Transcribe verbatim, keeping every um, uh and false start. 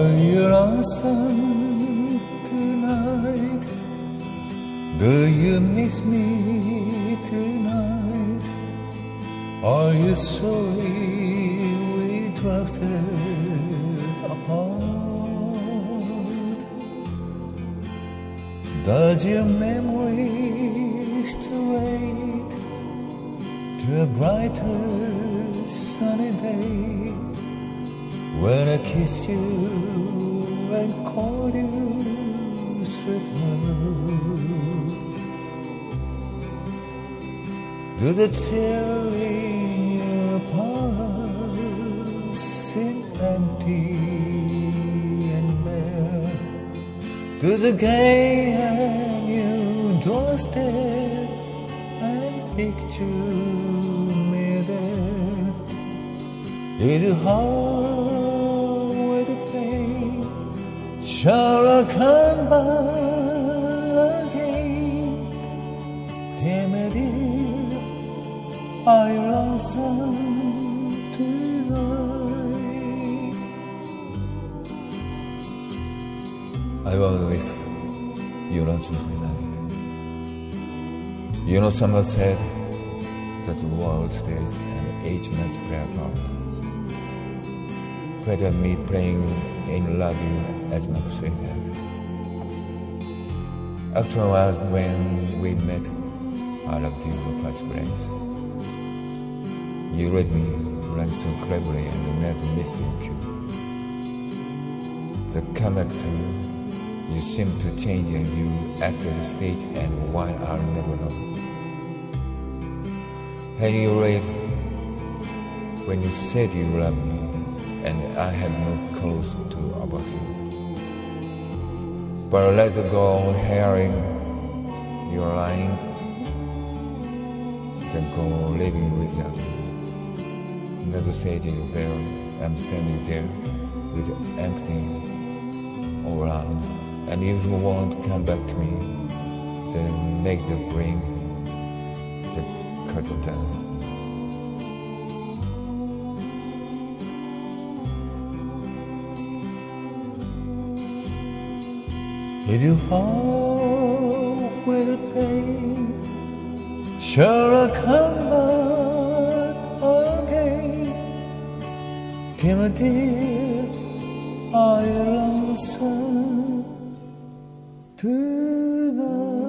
Are you lonesome tonight? Do you miss me tonight? Are you sorry we drifted apart? Does your memory stray to a brighter sunny day when I kissed you and called you sweetheart? Do the tears in your pulse seem empty and bare? Do the gay and your doorstep and picture me there? Is it hard with the pain? Shall I come back again? Tell me dear, are you lonesome tonight? I wonder if you're lonesome tonight. You know, someone said that the world stays and each man's play apart. Better me praying and love you as my sweetheart. After a while when we met, I loved you with first glance. You read me run so cleverly and never missed your cue. The character you seem to change and you acted the stage and why I'll never know. Had you read when you said you loved me and I had no clues to about you? But I let go hearing you're lying, then go living without you. Another stage in your bed, I'm standing there with empty all around. And if you won't come back to me, then make the bring the curtain down. Is you hard with the pain? Shall I come back again? Tell me dear, are you lonesome tonight?